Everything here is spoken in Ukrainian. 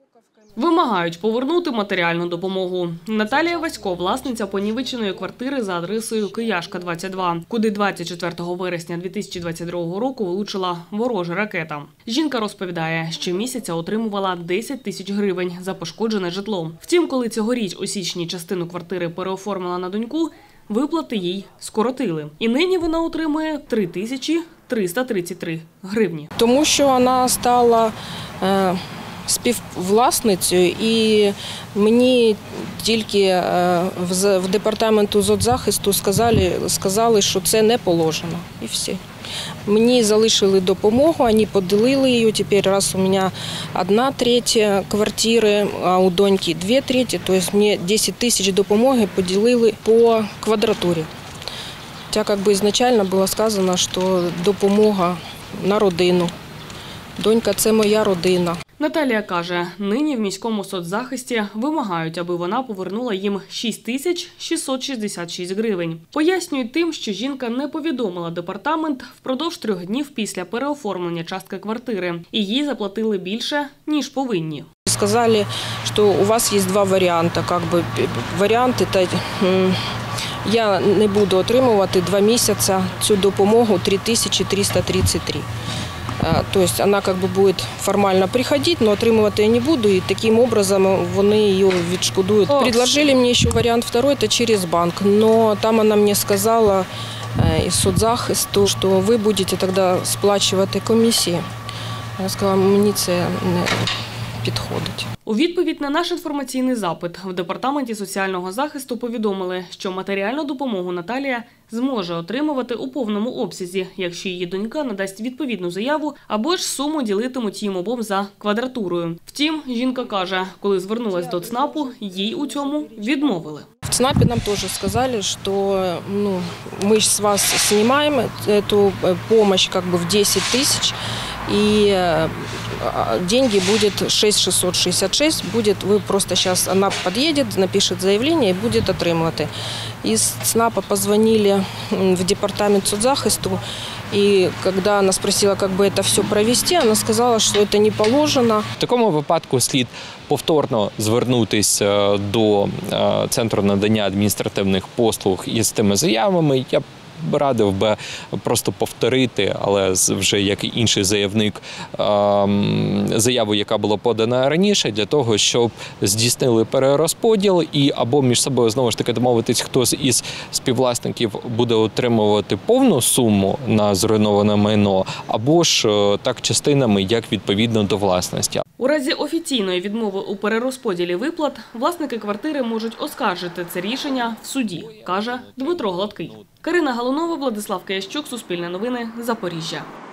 Вимагають повернути матеріальну допомогу. Наталія Васько – власниця понівеченої квартири за адресою Кияшка, 22, куди 24 вересня 2022 року влучила ворожа ракета. Жінка розповідає, що місяця отримувала 10 тисяч гривень за пошкоджене житло. Втім, коли цьогоріч у січні частину квартири переоформила на доньку, виплати їй скоротили. І нині вона отримує 3333 гривні. Тому що вона стала співвласницею, і мені тільки в департаменту соцзахисту сказали, що це не положено. І все. Мені залишили допомогу, вони поділили її. Тепер раз у мене 1/3 квартири, а у доньки 2/3, тобто мені 10 тисяч допомоги поділили по квадратурі. Хоча ізначально було сказано, що допомога на родину. Донька – це моя родина. Наталія каже, нині в міському соцзахисті вимагають, аби вона повернула їм 6666 гривень. Пояснюють тим, що жінка не повідомила департамент впродовж 3 днів після переоформлення частки квартири. І їй заплатили більше, ніж повинні. Сказали, що у вас є 2 варіанти. Варіанти – я не буду отримувати 2 місяці цю допомогу 3333. То есть она будет формально приходить, но отримувати я не буду, и таким образом вони її відшкодують. Предложили мне еще вариант второй, это через банк, но там она мне сказала из соцзахисту, что вы будете тогда сплачувати комісії. Я сказала, мені це не підходить. У відповідь на наш інформаційний запит в Департаменті соціального захисту повідомили, що матеріальну допомогу Наталія зможе отримувати у повному обсязі, якщо її донька надасть відповідну заяву або ж суму ділитимуть їм обом за квадратурою. Втім, жінка каже, коли звернулась до ЦНАПу, їй у цьому відмовили. В ЦНАПе нам тоже сказали, что мы с вас снимаем эту помощь в 10 тысяч, и деньги будет 6666, вы просто сейчас, она подъедет, напишет заявление и будет отримувати. Из ЦНАПа позвонили в департамент соцзахисту, и когда она спросила, как бы это все провести, она сказала, что это не положено. В такому випадку слід повторно звернутися до Центру надання адміністративних послуг із тими заявами. Я б радив би просто повторити, але вже як інший заявник, заяву, яка була подана раніше, для того, щоб здійснили перерозподіл і або між собою знову ж таки домовитись, хто із співвласників буде отримувати повну суму на зруйноване майно, або ж так частинами, як відповідно до власності. У разі офіційної відмови у перерозподілі виплат власники квартири можуть оскаржити це рішення в суді, каже Дмитро Гладкий. Карина Галунова, Владислав Киящук, Суспільне новини, Запоріжжя.